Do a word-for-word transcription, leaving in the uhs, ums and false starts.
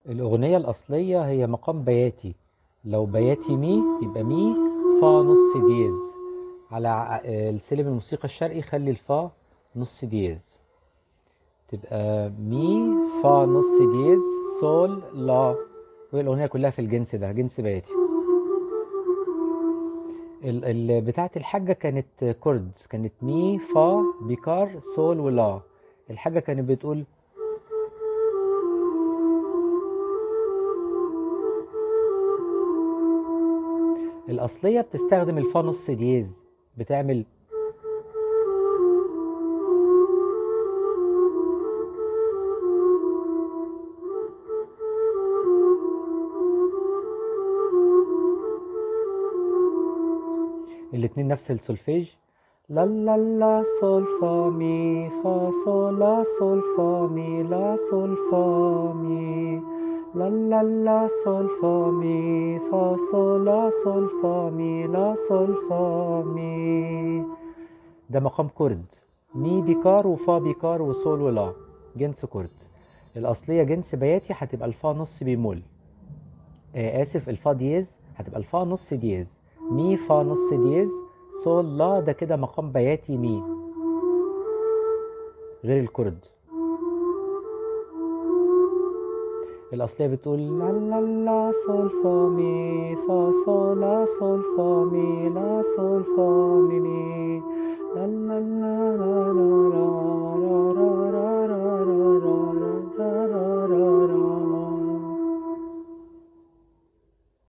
الأغنية الأصلية هي مقام بياتي. لو بياتي مي يبقى مي فا نص دييز. على ع- السلم الموسيقى الشرقي خلي الفا نص دييز، تبقى مي فا نص دييز سول لا. وهي الأغنية كلها في الجنس ده، جنس بياتي. ال ال بتاعة الحاجة كانت كورد، كانت مي فا بيكار سول ولا. الحاجة كانت بتقول الأصلية بتستخدم الفا نص دييز، بتعمل. الاتنين نفس السولفيج. لا لا لا سول فا مي فا صول لا سول فا مي لا سول فا مي. لا لا لا سول فا مي فا صول لا سول فا مي لا سول فا مي. ده مقام كورد، مي بيكار وفا بيكار وصول ولا، جنس كورد. الأصلية جنس بياتي هتبقى الفا نص بيمول. آه آسف، الفا دييز هتبقى الفا نص دييز، مي فا نص دييز صول لا. ده كده مقام بياتي مي، غير الكورد. الأصلية بتقول لا لا لا سول فا مي فا صول لا سول فا مي لا سول فا مي مي. لا لا لا لا لا لا لا لا